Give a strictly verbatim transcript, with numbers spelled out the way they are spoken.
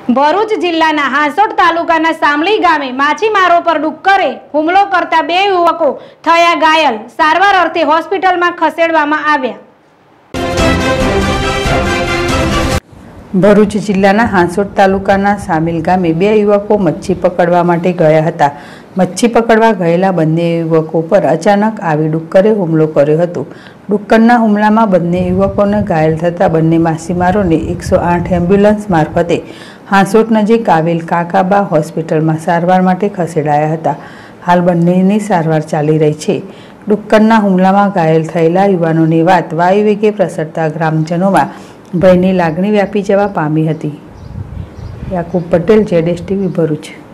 ભરૂચ જિલ્લાના હાંસોટ તાલુકાના સામલી ગામે માછીમારો પર ડુક્કરે હુમલો કરતા બે યુવકો થયા ઘાયલ, સારવાર અર્થે હોસ્પિટલમાં ખસેડવામાં આવ્યા। ભરૂચ જિલ્લાના હાંસોટ તાલુકાના સામિલ ગામે બે યુવકો મચ્છી પકડવા માટે ગયા હતા। મચ્છી પકડવા ગયેલા બંને યુવકો પર અચાનક આવી ડુક્કરે હુમલો કર્યો હતો। ડુક્કરના હુમલામાં બંને યુવકોને ઘાયલ થતા બંને માછીમારોને એકસો આઠ એમ્બ્યુલન્સ મારફતે હાંસોટ નજીક આવેલ કાકાબા હોસ્પિટલમાં સારવાર માટે ખસેડાયા હતા। હાલ બંનેની સારવાર ચાલી રહી છે। ડુક્કરના હુમલામાં ઘાયલ થયેલા યુવાનોની વાત વાયુવેગે પ્રસરતા ગ્રામજનોમાં ભયની લાગણી વ્યાપી જવા પામી હતી। યાકુબ પટેલ, જેડેશ ટીવી, ભરૂચ।